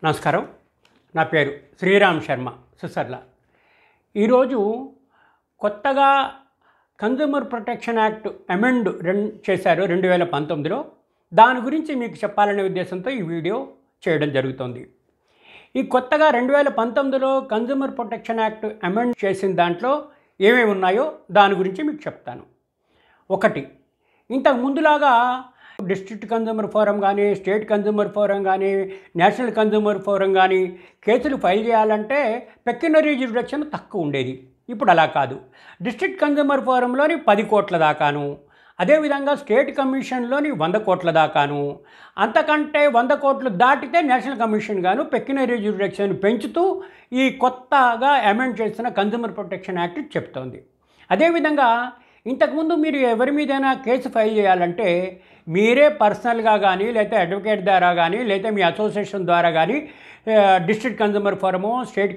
నమస్కారం. నా పేరు శ్రీరామ్ శర్మ సుసర్ల. ఈరోజు కొత్తగా కన్జ్యూమర్ ప్రొటెక్షన్ యాక్ట్ అమెండ్ చేశారు 2019లో. దాని గురించి మీకు చెప్పాలనే ఉద్దేశంతో ఈ వీడియో చేయడం జరుగుతుంది. ఈ కొత్తగా 2019లో కన్జ్యూమర్ ప్రొటెక్షన్ యాక్ట్ అమెండ్ చేసిన దాంట్లో ఏమేమి ఉన్నాయో దాని గురించి మీకు చెప్తాను. ఒకటి, ఇంతకు ముందులాగా డిస్ట్రిక్ట్ కన్జ్యూమర్ ఫోరం కానీ, స్టేట్ కన్జ్యూమర్ ఫోరం కానీ, నేషనల్ కన్జ్యూమర్ ఫోరం కానీ కేసులు ఫైల్ చేయాలంటే పెక్యునరీ జ్యూరిడిక్షన్ తక్కువ ఉండేది. ఇప్పుడు అలా కాదు. డిస్ట్రిక్ట్ కన్జ్యూమర్ ఫోరంలోని 10 కోట్ల దాకాను, అదేవిధంగా స్టేట్ కమిషన్లోని 100 కోట్ల దాకాను, అంతకంటే 100 కోట్లు దాటితే నేషనల్ కమిషన్ గాను పెక్యునరీ జ్యూరిడిక్షన్ పెంచుతూ ఈ కొత్తగా అమెండ్ చేసిన కన్జ్యూమర్ ప్రొటెక్షన్ యాక్ట్ చెప్తోంది. అదేవిధంగా ఇంతకుముందు మీరు ఎవరి మీదైనా కేసు ఫైల్ చేయాలంటే మీరే పర్సనల్గా కానీ, లేకపోతే అడ్వకేట్ ద్వారా కానీ, లేకపోతే మీ అసోసియేషన్ ద్వారా కానీ district consumer forum, state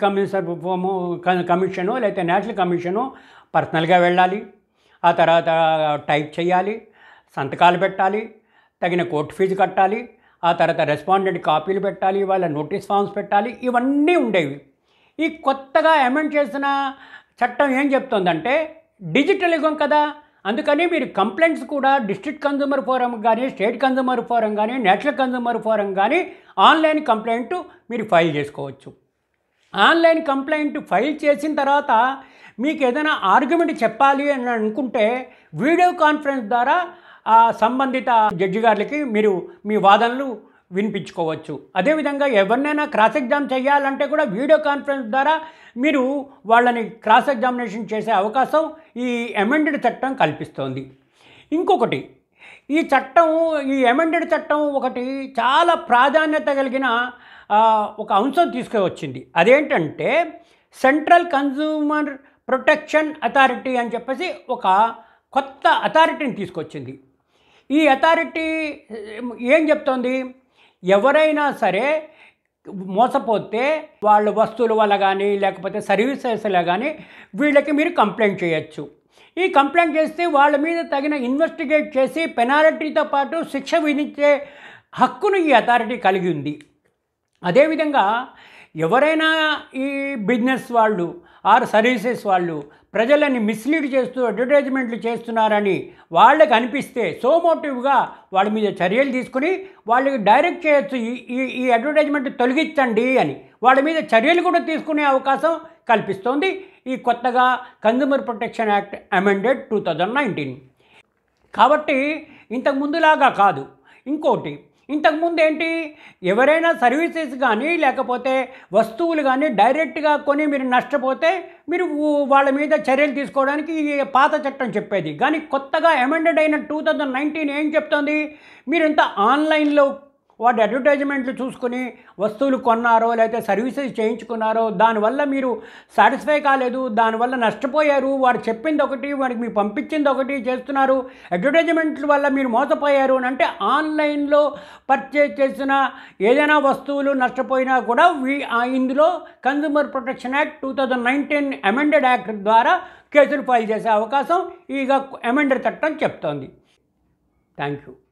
commission, లేకపోతే నేషనల్ కమిషను పర్సనల్గా వెళ్ళాలి. ఆ తర్వాత టైప్ చేయాలి, సంతకాలు పెట్టాలి, తగిన కోర్టు ఫీజు కట్టాలి, ఆ తర్వాత రెస్పాండెంట్ కాపీలు పెట్టాలి, వాళ్ళ నోటీస్ ఫామ్స్ పెట్టాలి. ఇవన్నీ ఉండేవి. ఈ కొత్తగా అమెండ్ చేసిన చట్టం ఏం చెప్తుందంటే డిజిటల్ యుగం కదా, అందుకని మీరు కంప్లైంట్స్ కూడా డిస్ట్రిక్ట్ కన్జ్యూమర్ ఫోరం కానీ, స్టేట్ కన్జ్యూమర్ ఫోరం కానీ, నేషనల్ కన్జ్యూమర్ ఫోరం కానీ ఆన్లైన్ కంప్లైంట్ మీరు ఫైల్ చేసుకోవచ్చు. ఆన్లైన్ కంప్లైంట్ ఫైల్ చేసిన తర్వాత మీకు ఏదైనా ఆర్గ్యుమెంట్ చెప్పాలి అని అనుకుంటే వీడియో కాన్ఫరెన్స్ ద్వారా ఆ సంబంధిత జడ్జి గారికి మీరు మీ వాదనలు వినిపించుకోవచ్చు. అదేవిధంగా ఎవరినైనా క్రాస్ ఎగ్జామ్ చేయాలంటే కూడా వీడియో కాన్ఫరెన్స్ ద్వారా మీరు వాళ్ళని క్రాస్ ఎగ్జామినేషన్ చేసే అవకాశం ఈ అమెండెడ్ చట్టం కల్పిస్తోంది. ఇంకొకటి, ఈ అమెండెడ్ చట్టం ఒకటి చాలా ప్రాధాన్యత కలిగిన ఒక అంశం తీసుకువచ్చింది. అదేంటంటే సెంట్రల్ కన్జ్యూమర్ ప్రొటెక్షన్ అథారిటీ అని చెప్పేసి ఒక కొత్త అథారిటీని తీసుకొచ్చింది. ఈ అథారిటీ ఏం చెప్తోంది? ఎవరైనా సరే మోసపోతే వాళ్ళ వస్తువుల వల్ల కానీ, లేకపోతే సర్వీసెస్లో కానీ వీళ్ళకి మీరు కంప్లైంట్ చేయొచ్చు. ఈ కంప్లైంట్ చేస్తే వాళ్ళ మీద తగిన ఇన్వెస్టిగేట్ చేసి పెనాల్టీతో పాటు శిక్ష విధించే హక్కును ఈ అథారిటీ కలిగి ఉంది. అదేవిధంగా ఎవరైనా ఈ బిజినెస్ వాళ్ళు ఆర్ సర్వీసెస్ వాళ్ళు ప్రజలని మిస్లీడ్ చేస్తూ అడ్వర్టైజ్మెంట్లు చేస్తున్నారని వాళ్ళకి అనిపిస్తే సోమోటివ్గా వాళ్ళ మీద చర్యలు తీసుకుని వాళ్ళకి డైరెక్ట్ చేయొచ్చు, ఈ అడ్వర్టైజ్మెంట్ తొలగించండి అని వాళ్ళ మీద చర్యలు కూడా తీసుకునే అవకాశం కల్పిస్తోంది ఈ కొత్తగా కన్జ్యూమర్ ప్రొటెక్షన్ యాక్ట్ అమెండెడ్ 2019. కాబట్టి ఇంతకు ముందులాగా కాదు. ఇంకోటి, ఇంతకుముందు ఏంటి, ఎవరైనా సర్వీసెస్ కానీ లేకపోతే వస్తువులు కానీ డైరెక్ట్గా కొని మీరు నష్టపోతే మీరు వాళ్ళ మీద చర్యలు తీసుకోవడానికి ఈ పాత చట్టం చెప్పేది. కానీ కొత్తగా అమెండెడ్ అయిన 2019 ఏం చెప్తోంది? మీరు ఇంత ఆన్లైన్లో వాటి అడ్వర్టైజ్మెంట్లు చూసుకుని వస్తువులు కొన్నారో లేకపోతే సర్వీసెస్ చేయించుకున్నారో దానివల్ల మీరు సాటిస్ఫై కాలేదు, దానివల్ల నష్టపోయారు, వాడు చెప్పింది ఒకటి వాడికి మీరు పంపించింది ఒకటి చేస్తున్నారు, అడ్వర్టైజ్మెంట్ల వల్ల మీరు మోసపోయారు అని అంటే ఆన్లైన్లో పర్చేజ్ చేసిన ఏదైనా వస్తువులు నష్టపోయినా కూడా ఇందులో consumer protection act 2019 amended act ద్వారా కేసులు ఫైల్ చేసే అవకాశం ఈ అమెండెడ్ చట్టం చెప్తోంది. Thank you.